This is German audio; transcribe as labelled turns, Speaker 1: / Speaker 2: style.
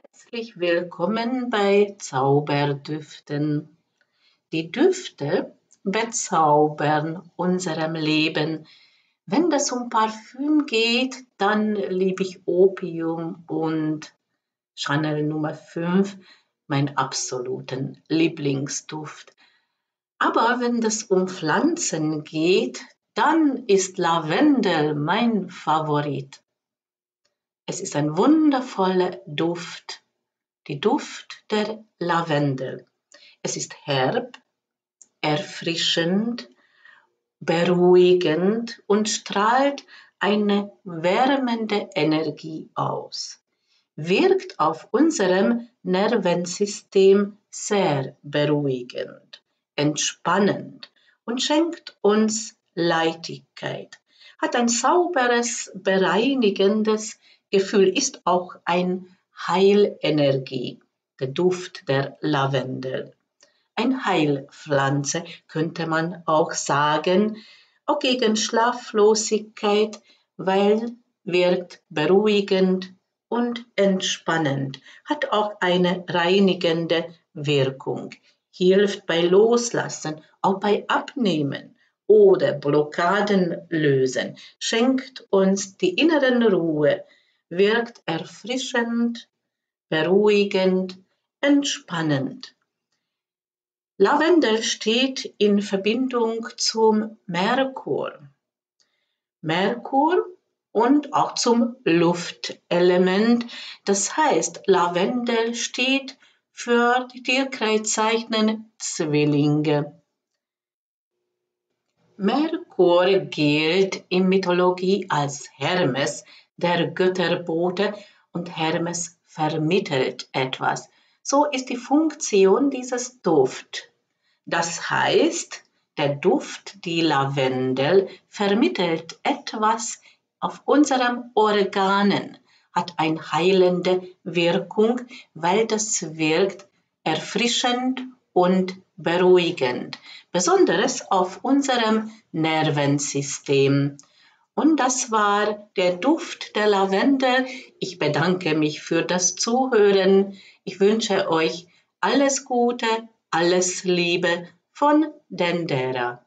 Speaker 1: Herzlich willkommen bei Zauberdüften. Die Düfte bezaubern unserem Leben. Wenn es um Parfüm geht, dann liebe ich Opium und Chanel Nummer 5, mein absoluten Lieblingsduft. Aber wenn es um Pflanzen geht, dann ist Lavendel mein Favorit. Es ist ein wundervoller Duft, die Duft der Lavendel. Es ist herb, erfrischend, beruhigend und strahlt eine wärmende Energie aus. Wirkt auf unserem Nervensystem sehr beruhigend, entspannend und schenkt uns Leichtigkeit. Hat ein sauberes, bereinigendes Gefühl, ist auch ein Heilenergie, der Duft der Lavendel. Ein Heilpflanze könnte man auch sagen, auch gegen Schlaflosigkeit, weil wirkt beruhigend und entspannend, hat auch eine reinigende Wirkung, hilft bei Loslassen, auch bei Abnehmen oder Blockaden lösen, schenkt uns die inneren Ruhe, wirkt erfrischend, beruhigend, entspannend. Lavendel steht in Verbindung zum Merkur. Merkur und auch zum Luftelement. Das heißt, Lavendel steht für die Tierkreiszeichen Zwillinge. Merkur gilt in Mythologie als Hermes, der Götterbote, und Hermes vermittelt etwas. So ist die Funktion dieses Duft. Das heißt, der Duft, die Lavendel, vermittelt etwas auf unseren Organen, hat eine heilende Wirkung, weil das wirkt erfrischend und beruhigend, besonders auf unserem Nervensystem. Und das war der Duft der Lavendel. Ich bedanke mich für das Zuhören. Ich wünsche euch alles Gute, alles Liebe von Dendera.